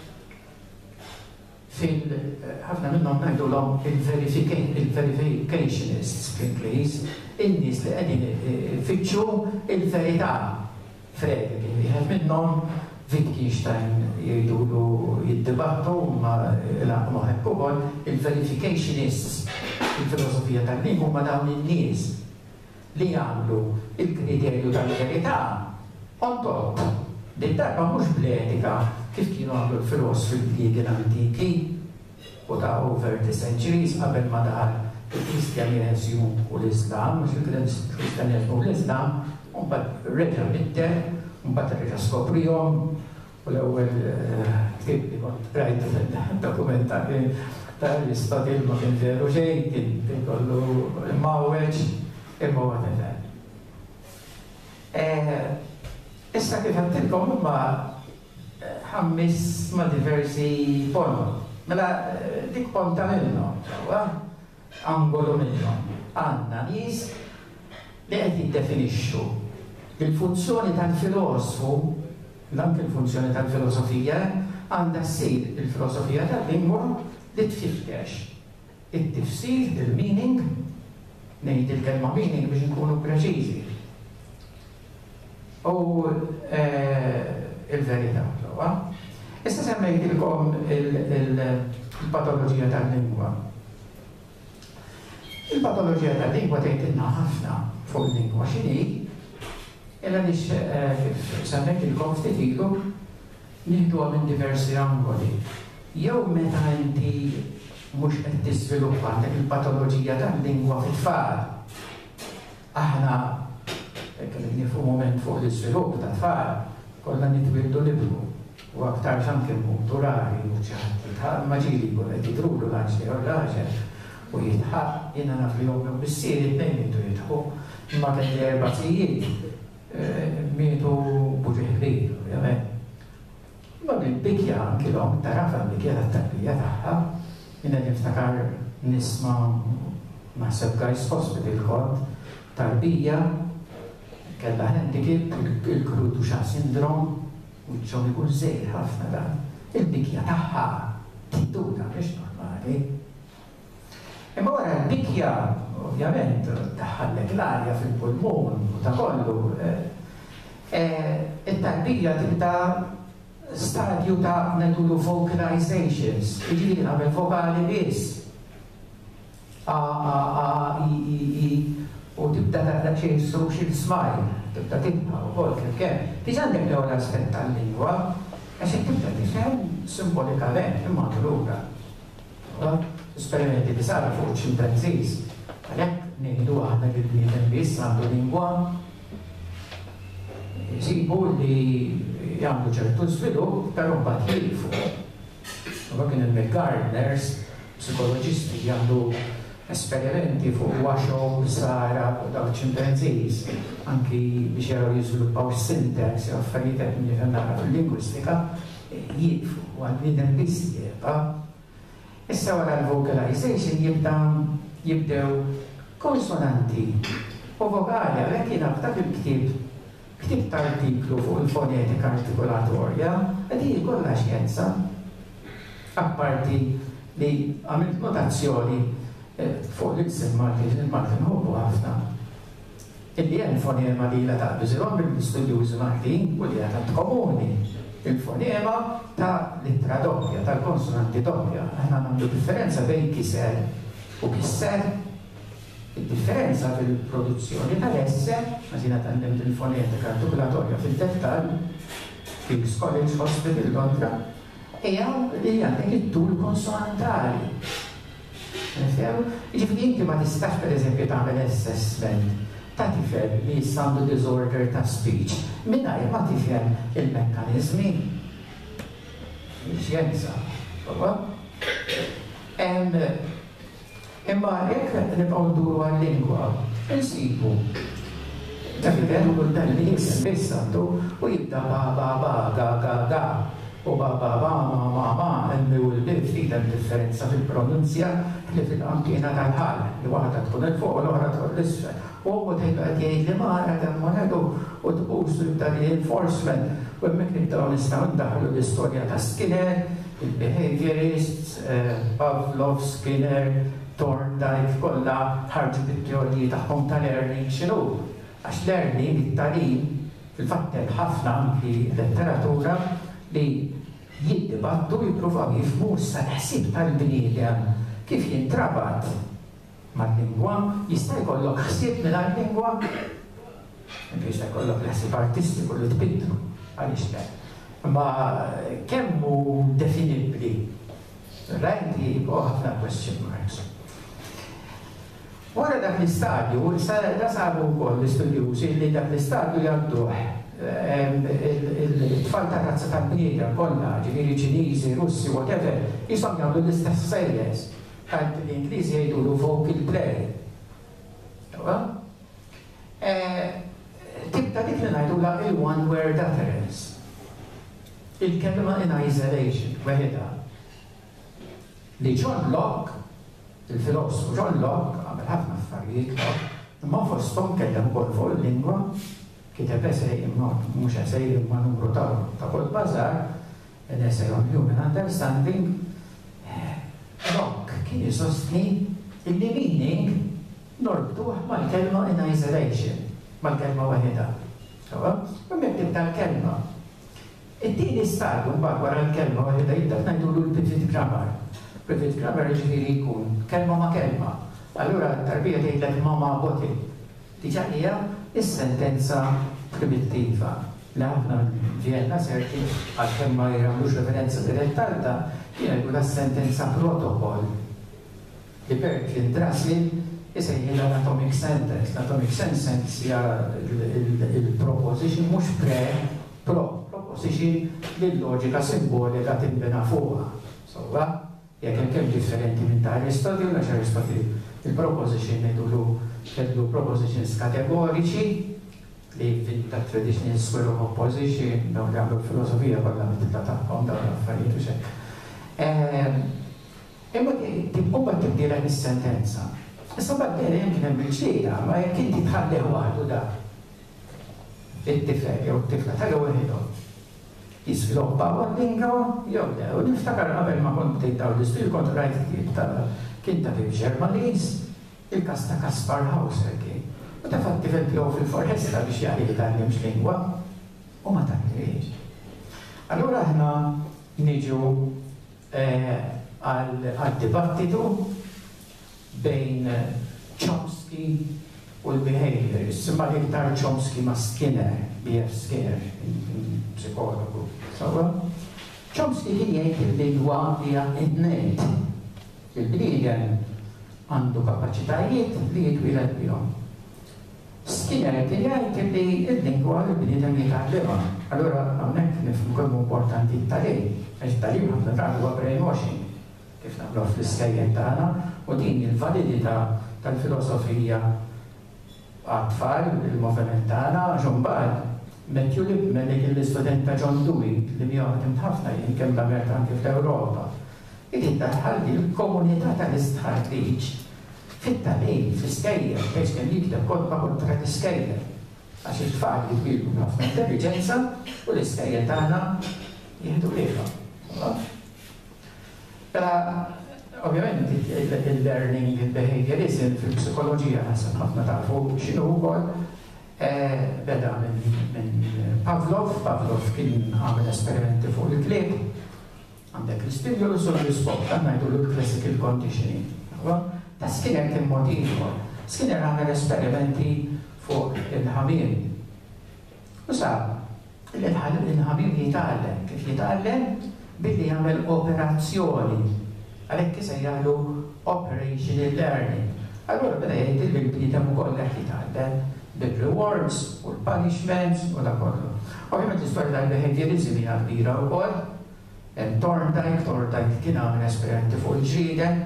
ħafna minnhom ngħidulhom il-verificationists fl-Ingliż, in-nies li qegħdin ifittxu il-verità. Frege kien wieħed minnhom Wittgenstein jgħidulu jiddibattu ma l-aqmu hekk ukoll il-verificationists fil-filosofija tal-lingwa huma dawn in-nies li jagħmlu il-kriterju tal-verità on top. Din darba mhux bl-etika kif kienu għamlu l-filosofi Griegi antiki u ta' over the centuries qabel ma daħal il-Kristjaneżmu u l-Islam, mhux il-Kristjaneżmu u l-Islam, u mbagħad reġa' bidder, u mbagħad reġa' skoprihom u l-ewwel kif li kont rajt fil-dokumentari ta' Aristotle ma kien veru xejn, kien kollu mawweġ imma whatever. Issa kif għattilkom huma ħammis ma' diversi ponti. Mela dik ponta minnhom, angolu minnhom. Għandna nies li qed jiddefinixxu il-funzjoni tal-filosofu, anke il-funzjoni tal-filosofija, għandha ssir il-filosofija tal-lingwa li tfifkex it-tifsir, il-meaning, ngħid il-kelma meaning biex nkunu preċiżi. U il-verità. Issa semmejtilkom il-patoloġija tal-lingwa. Il-patoloġija tal-lingwa tgħidilna ħafna fuq il-lingwa x'inhi, illa nix semmejtilkom ftit ilu nieħduha minn diversi angoli. Jew meta inti mhux qed tiżviluppa il-patoloġija tal-lingwa fit-tfal. Aħna kellek nieħu mument fuq l-iżvilupp ta' tfal, kollha nitwildu nibru. U aktar xanke motorari u ċaħat, maġili għol għed jidrulu l-għanġli u l-għaġel u jitħaq jina naf li għom bissir it-nejn jitu jitħu imma kien li erbatijiet mietu buġiħbir, ovvijament. Ma bil-bikja anki l-għom tarafa l-bikja tat-tarbija taħħa jina niftakar nisma naħseb Guy's Hospital kont tarbija kella handicap il-krudu xa sindrom u ċom ikun żejr ħafna dan. Il-bikja taħħa tidduta biex normali. Imma wara l-bikja, ovvjament, taħħallek l-arja fil-pulmun u ta' kollu. Il-tarbija tibda stadju ta' nedulu vocalizations, iġiri għamil vokali biss. U tibda ta' xejn social smile, tibda tibqa u kol kif tiġandek l għol aspett tal-lingwa, għaxek tibda tifhem simbolikament imma t-lura. Esperimenti li saru fuq ċimpanzis, għalek nejdu għahna għil-bniedem biss għandu lingwa, jisibu li jgħamlu ċertu żvilupp, però mbagħad jilfu. Kien il-Gardeners, psikoloġisti jgħamlu esperimenti fuq washow sara daw ċimpanzis, anki biex jaraw jiżviluppaw syntax, affarijiet li nara fil-lingwistika, jilfu u għal-bniedem biss jibqa'. Issa wara l-vocalization jibdew konsonanti u vokali, għalhekk jiena f'dak il-ktieb ktibt artiklu fuq il-fonetika artikolatorja, għadi kollha xjenza, apparti li għamilt notazzjoni fuq l-isem Martin nħobbu ħafna. Illi hemm fonema li la ta' biżilhom bil-studjużi Martin u li għatat komuni. Il-fonema ta' littra doppja, tal-konsonanti doppja. Aħna għandu differenza bejn kiser u kisser. Il-differenza fil-produzzjoni tal-esser, għazina tal-lemt il-fonetika artikolatorja fil-dettal, King's College Hospital Londra, hija li għandek it-tul konsonantali. Ġifri inti ma tistax per eżempju tagħmel assessment ta' tifel li jissandu disorder ta' speech mingħajr ma tifhem il-mekkanizmi. Xjenza. Imma jekk nibqgħu nduru għal-lingwa, insibu. Tafidelu l-dan-lingwa biss għandu u jibda ga, u ma, emmi u l-bib fida differenza fil-pronunzja li fil-qamkina tal-ħal, li waħda tkun il-fuq u l-oħra tkun l-isfel. U tejba għadjej li mara għammonadu u tbużu jibda reinforcement. U emmek nibdaw nistaw ndaħlu l-istoria ta' Skinner, il-behaviorists, Pavlov, Skinner, Thorndike, kolla ħarġu bit-teoriji tagħhom ta' learning xinu. Għax learning, it-talim, fil-fattel ħafna anki letteratura li jiddibattu jippruvaw jifhmu s-ħsieb tal-bniedem kif jintrabat mal-lingwa, jista' jkollok ħsieb mill-lingwa, jista' jkollok l-ħsieb artistiku li tbidlu, għaliex le. Ma kemm hu definibbli, rajti jibqgħu ħafna question marks. Wara dak l-istadju, da sabu wkoll l-istudjużi li dak l-istadju jgħadduh il-tfal ta' razza tal-bniedem kollha, ġifieri Ċiniżi, Russi, whatever, jisom jagħmlu l-istess sejjes. Għand l-Ingliżi jgħidulu vocal play. Tibda dik li ngħidula il-one word utterance. Il-kelma in isolation, weħida. Li John Locke, il-filosofu John Locke, għamel ħafna affarijiet, imma fosthom kellem ukoll fuq il-lingwa, kiteb essej mhux essej imma numru ta' kull bażar, an essay on human understanding. Locke kien jisostni illi meaning norbtuh mal-kelma in isolation, mal-kelma waħida. U mektib tal-kelma. It-tieni stadju mbagħad wara l-kelma waħida jibda ngħidulu l-pivot grammar. Pivot grammar ġifieri jkun kelma ma' kelma. Allura t-tarbija tgħidlek mama boti. Diġà hija is-sentenza primittiva. L-ħafna Vienna serti għal-kemm ma jagħmlux referenza diretta għalda kien jgħidu sentenza protokoll. Li Berkeley intrasil isejħi l-anatomic sentence. L-anatomic sentence hija il-proposition mhux proposition li l-loġika simbolika tinbena fuqha. Sewwa, jekk hemm differenti minn ta' Aristotile, għax Aristotile il-proposition kellu propositions kategoriċi li ta' traditional square of opposition, dawn li għamlu filosofija kollha mitla tagħhom dawn l-affarijiet u xekk. Imma tibdilha is-sentenza. Issa baddeli kien hemm il-ġlieda, ma jekk inti tħalleh waħdu da it-tifel jew t-tifla tal-ewwel jisviluppa għal-lingwa jew le. U niftakar qabel ma kont bdejtaw l-istudju kont rajt kien ta' Ġermaniż, il-kas ta' Kaspar Hauser kien. U ta' fatti fil-pjow fil-foresta biex jgħalli jitallim x-lingwa u ma tallimx. Allura aħna niġu għal-dibattitu bejn Chomsky u l-behaviors. Imma l-iktar Chomsky ma' Skinner, B.F. Skinner, psikologu. Chomsky kien jgħid il-lingwa hija innate. Il-bniedem għandu kapaċitajiet li jitwiled bihom. Skinner kien jgħid li l-lingwa l-bniedem jitgħallimha. Allura hawnhekk nifhmu kemm importanti t-tagħlim. Għax it-tagħlim ħafna drabi huwa brainwashing kif nagħmlu fl-iskejjel tagħna u din il-validità tal-filosofija għat-tfal, il-moviment tagħna għax imbagħad Matthew Lipman li kien l-istudent ta' John Dewey li miegħu ħafna jien kemm l-Amerika anke fl-Ewropa. Id daħħalli l-komunità tal-istħarriġ fit-tagħlim, fl-iskejjel, biex kien jikteb kodba kontra l-iskejjel. Għax it-tfal jitwildu ħafna intelligenza u l-iskejjel tagħna jieħdu liha. Ovvjament il-learning, il-behaviorism fil-psikoloġija naħseb ħafna tafu x'inhu wkoll beda minn Pavlov. Pavlov kien għamel esperimenti fuq il-klieb. Għandek l-stimulus u l-rispott, għandna jgħidu l-classical conditioning. Ta' Skinner kien mod ieħor. Skinner għamel esperimenti fuq il-ħamiem. U sab, il-ħamiem jitgħallem, kif jitgħallem billi jagħmel operazzjoni. Għalhekk isejjaħlu operational learning. Allura beda jgħid il-bniedem ukoll qed jitgħallem bil-rewards u l-punishments u da kollu. Ovvijament l-istorja tal-behaviorism hija kbira wkoll. Thorndike kien għamel esperimenti fuq il-ġrieden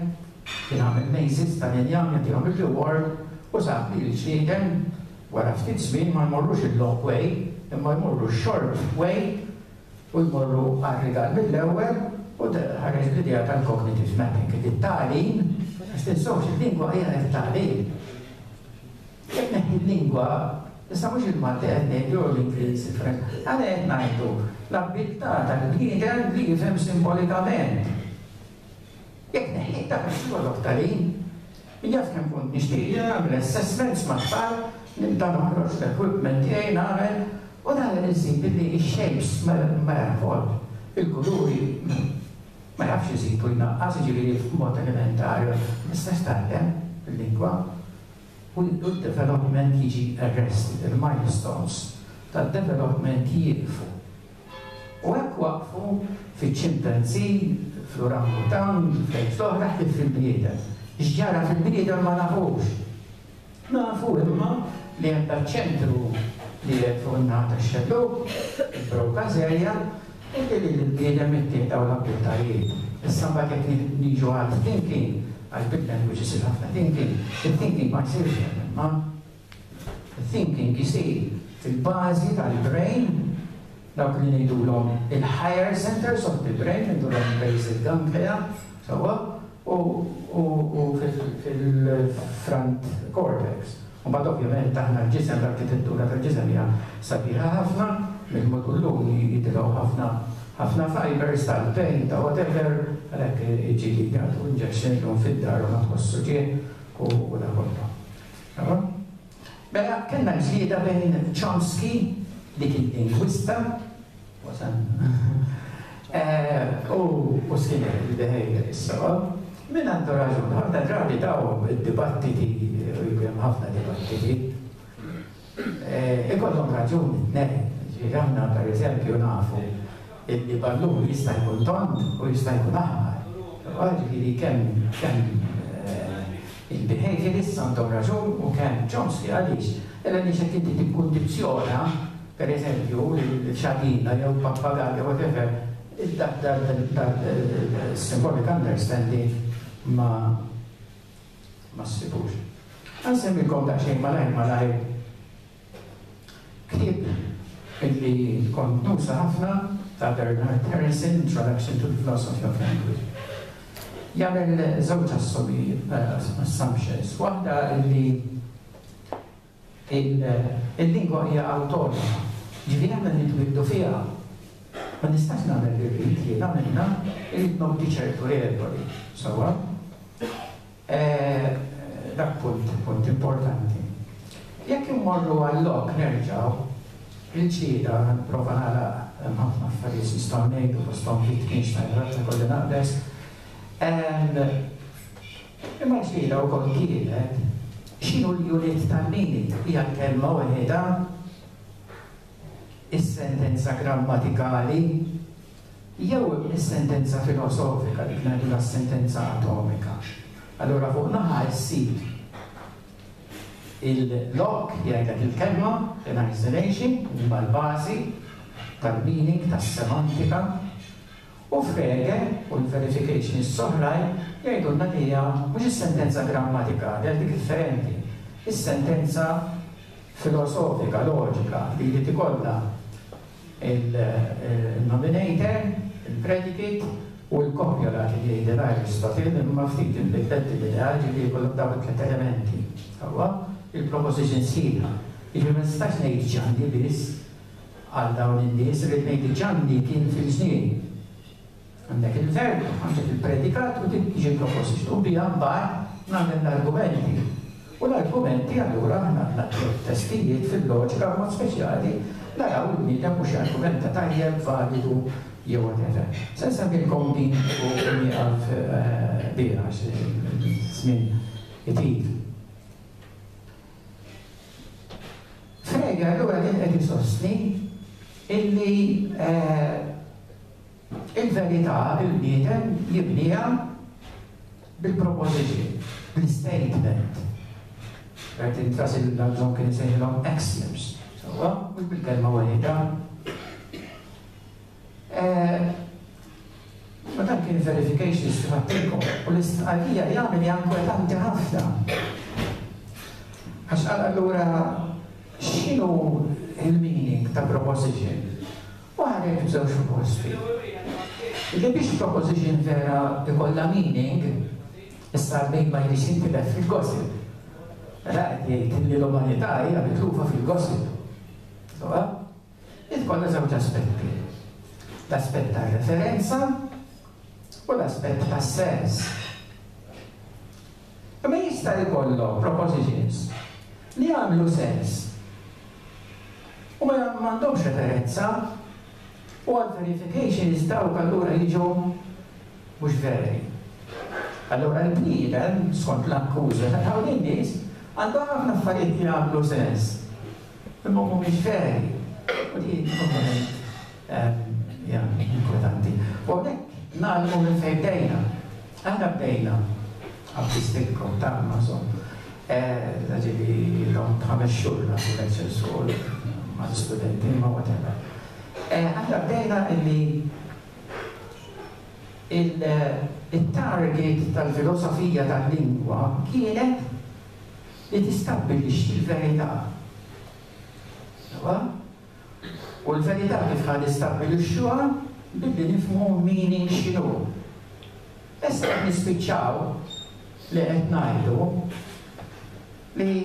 kien għamil mejzis tal-injam jagħtihom il-reward u sab li l-ġlieden wara ftit żmien ma jmorrux il-long way, imma jmorru short way u jmorru għal-rigal mill-ewwel u ħareġ l-idea tal-cognitive mapping. It-tagħlim, għax tinsewx il-lingwa hija it-tagħlim. Jekk neħi l-lingwa, issa mhux il-Malti qed ngħidu l-Ingliż differenti. Għal qed ngħidu l-abilità tal-bniedem li jifhem simbolikament. Jekk neħi dak ix-xogħol tagħlim, jaf kemm kont nixtieq nagħmel assessments ma' tfal, nibda noħroġ l-equipment tiegħi nagħmel u nagħmel insib li x-shapes ma jafol. Il-kuluri ma jafx iżidu jnaqqas jiġifieri f'mod elementarju nistax tagħlem bil-lingwa u d-development jiġi arrested, il-milestones tad-development jieqfu. U hekk waqfu fiċ-ċimpanzi, fl-orangutan, fl-oħra fil-bniedem. X'ġara fil-bniedem ma nafux. Nafu imma li hemm ċentru li qed fuq in-naħa tax-xelluk, il-brokazerja, u li l-bniedem ittieħdaw l-abilitajiet. Issa mbagħad jekk niġu għal thinking, għal big language isir ħafna thinking, il-thinking ma jsirx imma il-thinking jisir fil-bażi tal-brain, dawk li ngħidulhom il-higher centers of the brain, ngħidulhom basic ganglia, sewwa, u fil-front cortex. U mbagħad ovvjament aħna l-ġisem, l-arkitettura tal-ġisem hija sabiħa ħafna, mill-modullum jidilgħu ħafna fibers tal-pain ta' whatever, għalhekk iġili jagħtu injection u fid-dar u ma tħossu ġie u da kollu. Mela kellna ġlieda bejn Chomsky, dik il-lingwista, u Skinner, il-behaviorist. Min għandu raġun, ħafna drabi daw id-dibattiti, jibjem ħafna dibattiti. Ikollhom raġun it-tnejn, ġifieri per eżempju nafu illi ballun jista' jkun tont u jista' jkun aħmar. Ġifieri kemm il-behaviorist għandhom raġun u kemm Chomsky għaliex. Illa nixek inti tikkundizzjona, per eżempju, l-xadina jew pappagalli whatever, symbolic understanding ma s-sibux. Għansemmilkom daċxin malaj ktib illi kont nusa ħafna ta' Bernard Harrison, Introduction to the Philosophy of Language. Jagħmel żewġ assumptions. Waħda illi il-lingwa hija awtonoma. Ġifieri aħna nitwildu fiha. Ma nistax nagħmel irrid jien għamilna irid nobdi ċertu regoli. Sewwa? Dak punt importanti. Jekk immorru għall-lok nerġgħu, il-ċida nipprova nagħlaq ħafna affarijiet nistgħu ngħidu fosthom Wittgenstein ta' kolli naqbes. Imma ċida wkoll kienet x'inhu l-unit tal-meaning hija kelma waħda is-sentenza grammatikali jew is-sentenza filosofika dik ngħidu las-sentenza atomika. Allura fuq naħa ssib il-lok jgħidlek il-kelma, l-isolation, huma l-bażi tal-meaning, tas-semantika, u frege u l-verification is-soħraj jgħidulna li hija mhux is-sentenza grammatikali għal dik differenti. Is-sentenza filosofika, loġika li tikollha il-nominator, il-predicate u l-kopjola li jgħidel Aristotle imma ftit il-bidlet il-ħaġi li jkollhom dawn it-tliet elementi. Sewwa il-proposition sħiħa. Jiġri ma nistax ngħid ġanni biss għal dawn in-nies irid ngħid ġanni kien fil-ġnien. Għandek il-verb, għandek il-predikat u tiġi proposition. U bija mbagħad nagħmel l-argumenti. U l-argumenti allura għandna testijiet fil-loġika mod speċjali naraw il-bniedem mhux argumenta tajjeb, validu jew whatever. Se nsemmilkom din u nieqaf biha żmien jitid. Frege allura kien qed isostni illi il-verità il-bniedem jibniha bil-proposition, bil-statement. Għet intras il-għalżon kien isejħilhom axioms. Sewwa, mhux bil-kelma waħda. Ma dan kien il-verifications kif għattilkom u l-istqarrija jagħmel jankwetanti ħafna. Għax allura x'inhu il-meaning ta' proposition? U għarek bżewġ proposti. Li biex proposition vera ikolla meaning, issa bejn ma jrix intilef fil-gossip. Mela qed jgħid li l-umanità hija mitlufa fil-gossip. Sowa? Itkollha żewġ aspetti. L-aspett ta' referenza u l-aspett ta' sens. Imma jista' jkollhom propositions li jagħmlu sens u ma m'għandhomx referenza u għal-verifications dawk allura jiġu mhux veri. Allura l-bniedem skont l-akkuża ta' dawn in-nies għandhom ħafna affarijiet li jagħmlu sens imma mhumiex veri. U di komponent inkwetanti. U hekk nagħlmu minn fejn bdejna. Aħna bdejna għabdistilkom ta' Amazon. Ġieli l-om 5 xhur lecture school ma' studenti ma' whatever. Aħna bdejna illi il-target tal-filosofija tal-lingwa kienet li tistabbilixxi l-verità. U l-verità kif ħad istabbilixxuha billi nifhmu meaning x'inhu. Issa qed nispiċċaw li qed ngħidu li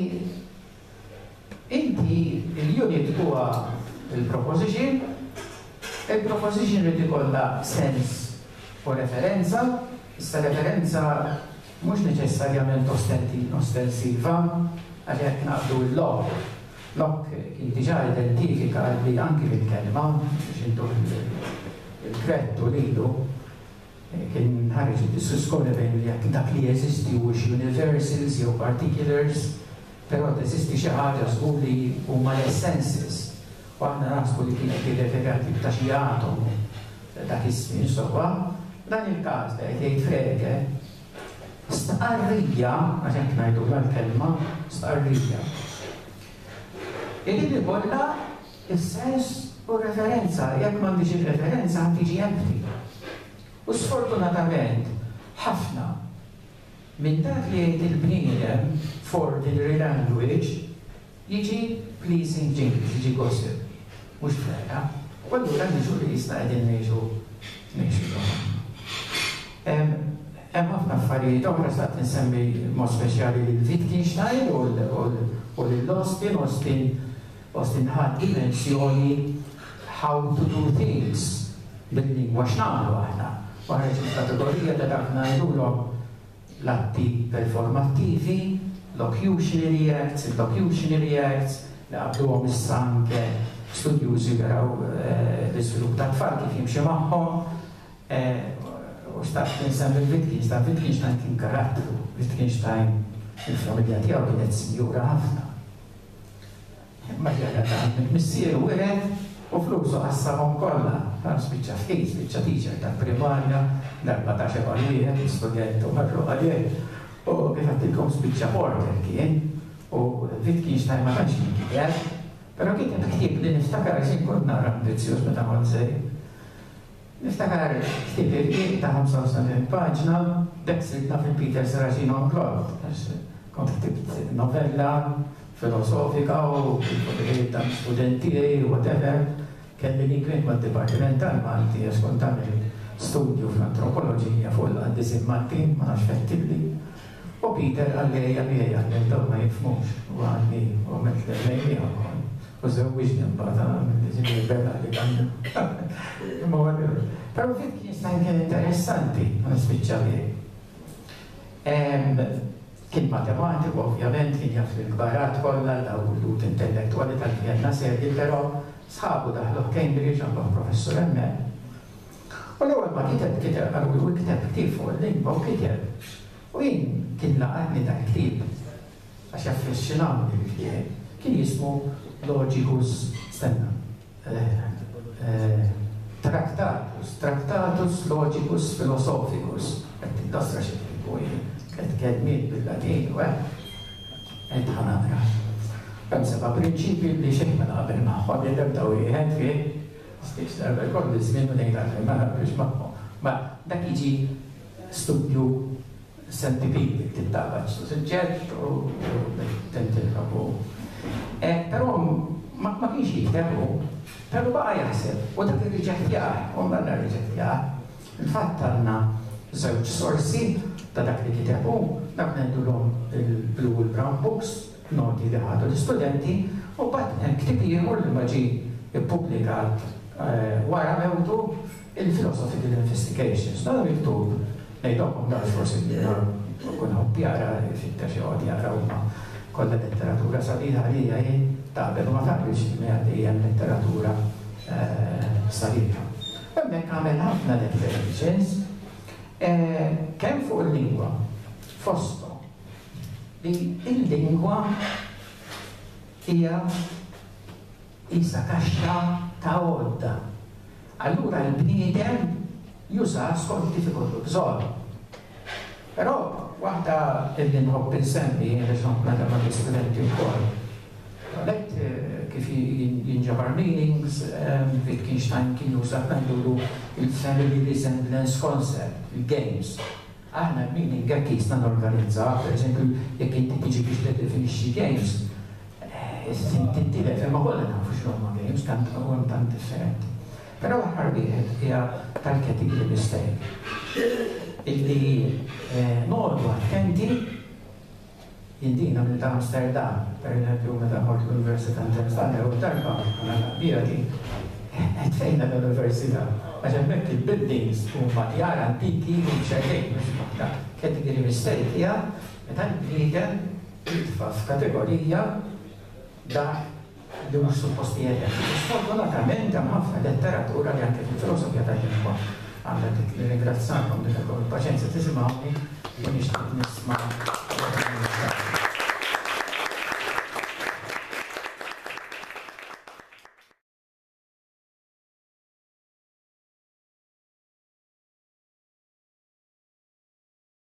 inti l-unit huwa il-proposition rid ikollha sens u referenza, issa referenza mhux neċessarjament ostensiva għax hekk naqbdu l-log. Lok kien diġà identifika li anki bil-kelma biex intu il-krettu lilu kien ħareġ id-diskussjoni bejn li jekk dak li jeżisti hux universals jew particulars, però teżisti xi ħaġa żgur li huma l-essences. U aħna naħsbu li kienet irreferati ta' xi atom dak is-żmien sewwa. Dan il-każ li qed jgħid Frege stqarrija għax hekk ngħidu l-kelma stqarrija. Irrid ikollha is-sens u referenza, jekk m'għandix ir-referenza ħadd tiġi empty. U sfortunatament ħafna minn dak li jgħid il-bniedem for ordinary language jiġi pleasing jingle, jiġi gossip. Mhux vera. U allura niġu li jista' qegħdin ngħixu. Hemm ħafna affarijiet oħra staqt insemmi mod speċjali lil Wittgenstein u lil Austin ħadd dimensjoni how to do things bil-lingwa x'nagħmlu aħna. Waħed il-kategorija ta' dak ngħidulhom l-atti performattivi, locutionary acts, il-locutionary acts, li qabluhom issa anke studjużi jaraw l-iżvilupp ta' tfal kif jimxi magħhom. U xtaqt insemmi Wittgenstein kien karattru, Wittgenstein il-familja tiegħu kienet sinjura ħafna. Ma jgħada ta' missieru wieħed u flusu qassahom kollha. Spiċċa fejn, spiċċa teacher tal-primarja, l-14 għal wieħed, student u marru għalih. U kif għattilkom spiċċa porter kien, u Wittgenstein ma tantx kien kiteb, però kien ktieb li niftakar għax inkun nara ambizzjuż meta kont sej. Niftakar ktieb irqiq ta' 75 paġna, dak sirna fil-Peter Saracino Club. Kont ktibt novella filosofika u ta' studenti u whatever, kelli li kwint ma' Dipartiment tal-Malti għax kont tagħmel studju fl-antropoloġija fuq l-Qaddisim Malti, ma nafx fettibli. U Peter għallej għallej daw ma jifmux u għalli u metli għallej għallej. U żewwiġni mbagħad minn bella li għandu. Però Wittgenstein kien interessanti, ma nispiċċa kien matematiku, ovvjament, kien jaf il-gbarat kollha daw l-lut intellettuali tal-Vjenna serji, però sħabu daħlu Cambridge għandu professur hemmhekk. U l-ewwel ma kiteb għallu u kiteb ktieb fuq il-lingwa u kiteb. U jien kien laqani dak ktieb għax jaffascinawni l-ktieb. Kien jismu Logicus, Tractatus Logicus Philosophicus. Indostra xekku kelmiet bil-Latin u għed ħanaqra. Hemm seba' prinċipji li xejn ma naqbel magħhom li nebdew wieħed fih stiex darba jkolli żmien u ngħid għalhom ma naqbilx magħhom. dak jiġi studju scientific, tittabaċ suġġett u tintilħabu. Però ma kienx jiktebu, però baqa jaħseb, u dak ir-riġettjar, u mbagħad riġettjar. Il-fatt għandna żewġ sorsi ta' dak li kitebu, dak ngħidulhom il-Blue u l-Brown Books, noti li ħadu l-istudenti, u mbagħad hemm ktieb ieħor li ma ġie ippubblikat wara mewtu il-Philosophical Investigations. Dan miktub ngħidhom dan forsi kun ħobbjara fit-taxi għod jara huma kollha letteratura sabiħa għalija taqbel ma taqbilx li hija letteratura sabiħa. Hemmhekk għamel ħafna definitions kemm fuq il-lingwa fosthom li il-lingwa hija isa kaxxa ta' għodda. Allura l-bniedem juża skont kif ikollu bżonn. Però waħda li nħobb insemmi għaliex meta ma' l-istudenti wkoll. Għalhekk kif jinġabar meanings, Wittgenstein kien juża ngħidulu il-family resemblance concept, il-games. Aħna l-meaning hekk jisna norganizzaw, pereżempju jekk inti tiġi biex tiddefinixxi games, tinti ma kollha nafu x'huma games, tant huwa tant differenti. Però aħħar wieħed hija tal-category mistake. Illi noqgħdu attenti jindina minn Amsterdam, per eżempju meta mort l-Università Internazzjonali u darba għal-għabija di fejna l-Università. Għax hemmhekk il-buildings huma djar antiki u xejn mhux waħda. Category mistake hija meta l-bniedem jitfa' f'kategorija da li mhux supposti jgħid. Sfortunatament hemm ħafna letteratura li anke fil-filosofija tal-lingwa għandha ringrazzjakom li kellkom il-paċenzja tisimgħuni u nixtieq nisma'